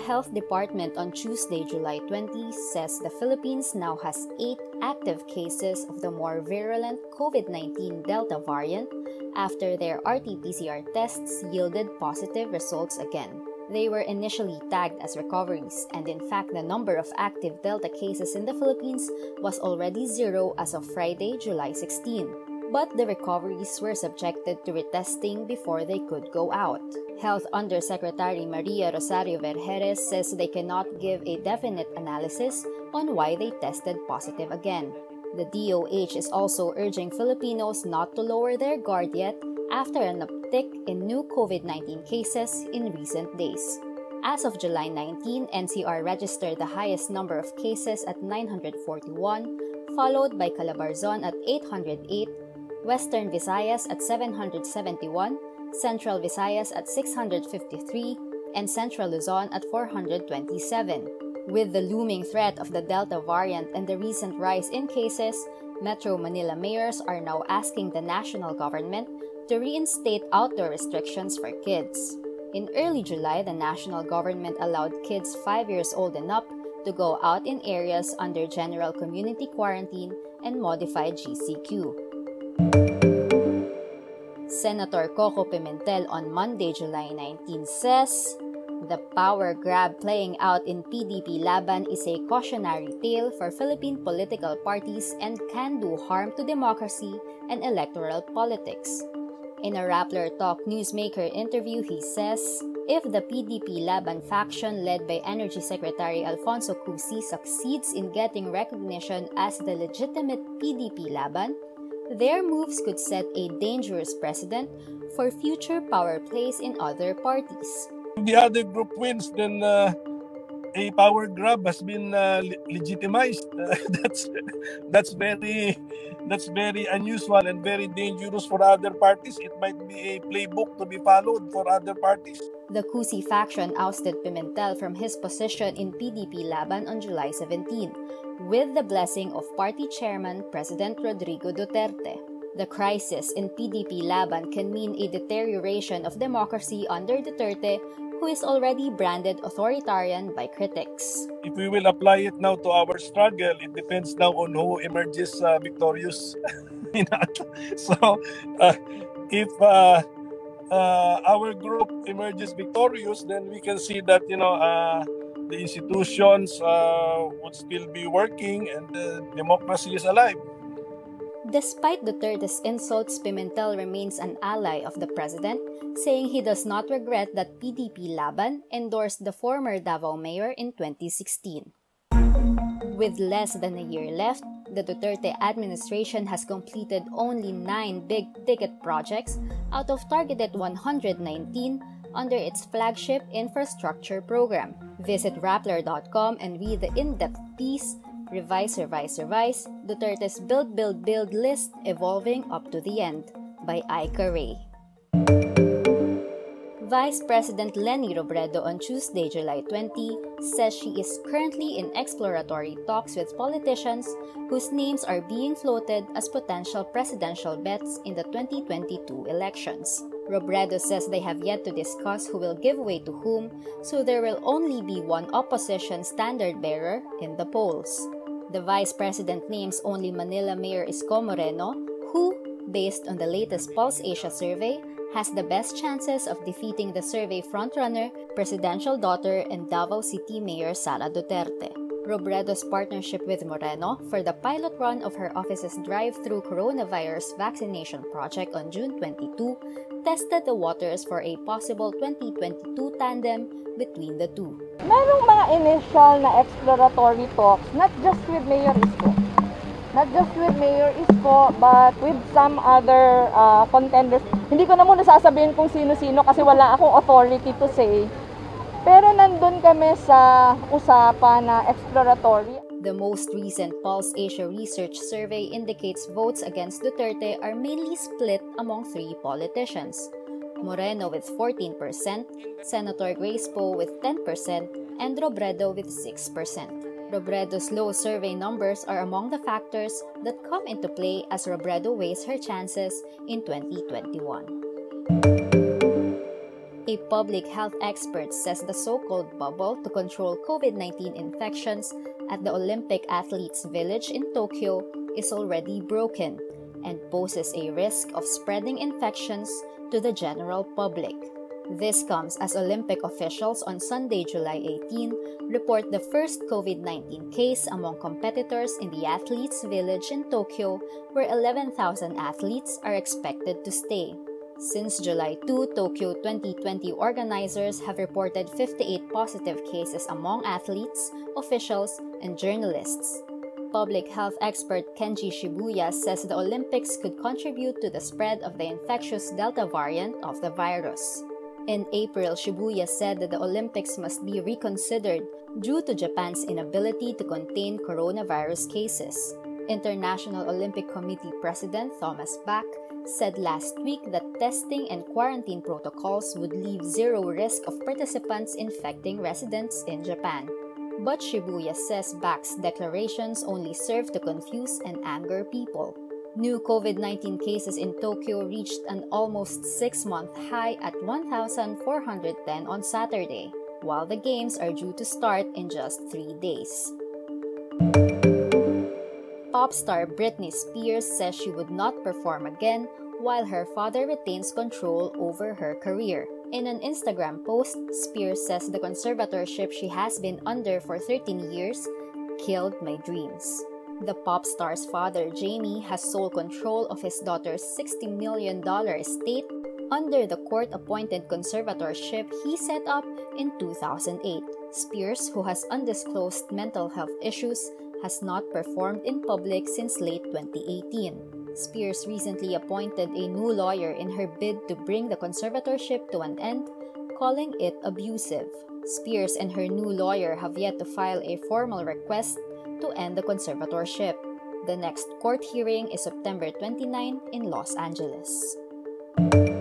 Health Department on Tuesday, July 20, says the Philippines now has 8 active cases of the more virulent COVID-19 Delta variant after their RT-PCR tests yielded positive results again. They were initially tagged as recoveries, and in fact the number of active Delta cases in the Philippines was already 0 as of Friday, July 16. But the recoveries were subjected to retesting before they could go out. Health Undersecretary Maria Rosario Vergeres says they cannot give a definite analysis on why they tested positive again. The DOH is also urging Filipinos not to lower their guard yet after an uptick in new COVID-19 cases in recent days. As of July 19, NCR registered the highest number of cases at 941, followed by Calabarzon at 808, Western Visayas at 771, Central Visayas at 653, and Central Luzon at 427. With the looming threat of the Delta variant and the recent rise in cases, Metro Manila mayors are now asking the national government to reinstate outdoor restrictions for kids. In early July, the national government allowed kids 5 years old and up to go out in areas under general community quarantine and modified GCQ. Senator Coco Pimentel on Monday, July 19 says, "The power grab playing out in PDP-Laban is a cautionary tale for Philippine political parties and can do harm to democracy and electoral politics." In a Rappler Talk newsmaker interview, he says, if the PDP-Laban faction led by Energy Secretary Alfonso Cusi succeeds in getting recognition as the legitimate PDP-Laban, their moves could set a dangerous precedent for future power plays in other parties. If the other group wins, then a power grab has been legitimized. That's very unusual and very dangerous for other parties. It might be a playbook to be followed for other parties. The Cusi faction ousted Pimentel from his position in PDP-Laban on July 17, with the blessing of party chairman President Rodrigo Duterte. The crisis in PDP-Laban can mean a deterioration of democracy under Duterte, who is already branded authoritarian by critics. If we will apply it now to our struggle, it depends now on who emerges victorious. So, if our group emerges victorious, then we can see that the institutions would still be working and democracy is alive. Despite Duterte's insults, Pimentel remains an ally of the president, saying he does not regret that PDP-Laban endorsed the former Davao mayor in 2016. With less than a year left, the Duterte administration has completed only 9 big-ticket projects out of targeted 119 under its flagship infrastructure program. Visit Rappler.com and read the in-depth piece, Revise, Duterte's Build, Build, Build list evolving up to the end, by Aika Ray. Vice President Leni Robredo on Tuesday, July 20, says she is currently in exploratory talks with politicians whose names are being floated as potential presidential bets in the 2022 elections. Robredo says they have yet to discuss who will give way to whom, so there will only be one opposition standard-bearer in the polls. The vice president names only Manila Mayor Isko Moreno, who, based on the latest Pulse Asia survey, has the best chances of defeating the survey frontrunner, presidential daughter, and Davao City Mayor Sara Duterte. Robredo's partnership with Moreno for the pilot run of her office's drive-through coronavirus vaccination project on June 22 tested the waters for a possible 2022 tandem between the two. Merong mga initial na exploratory talks, not just with Mayor Isko. Not just with Mayor Isko, but with some other contenders. Hindi ko na muna sasabihin kung sino-sino kasi wala akong authority to say. Pero nandun kami sa usapan na exploratory. The most recent Pulse Asia research survey indicates votes against Duterte are mainly split among 3 politicians. Moreno with 14%, Senator Grace Poe with 10%, and Robredo with 6%. Robredo's low survey numbers are among the factors that come into play as Robredo weighs her chances in 2021. A public health expert says the so-called bubble to control COVID-19 infections at the Olympic Athletes Village in Tokyo is already broken and poses a risk of spreading infections to the general public. This comes as Olympic officials on Sunday, July 18, report the first COVID-19 case among competitors in the Athletes Village in Tokyo, where 11,000 athletes are expected to stay. Since July 2, Tokyo 2020 organizers have reported 58 positive cases among athletes, officials, and journalists. Public health expert Kenji Shibuya says the Olympics could contribute to the spread of the infectious Delta variant of the virus. In April, Shibuya said that the Olympics must be reconsidered due to Japan's inability to contain coronavirus cases. International Olympic Committee President Thomas Bach said last week that testing and quarantine protocols would leave zero risk of participants infecting residents in Japan. But Shibuya says Bach's declarations only serve to confuse and anger people. New COVID-19 cases in Tokyo reached an almost 6-month high at 1,410 on Saturday, while the games are due to start in just 3 days. Pop star Britney Spears says she would not perform again while her father retains control over her career. In an Instagram post, Spears says the conservatorship she has been under for 13 years killed my dreams. The pop star's father, Jamie, has sole control of his daughter's $60 million estate under the court-appointed conservatorship he set up in 2008. Spears, who has undisclosed mental health issues, has not performed in public since late 2018. Spears recently appointed a new lawyer in her bid to bring the conservatorship to an end, calling it abusive. Spears and her new lawyer have yet to file a formal request to end the conservatorship. The next court hearing is September 29 in Los Angeles.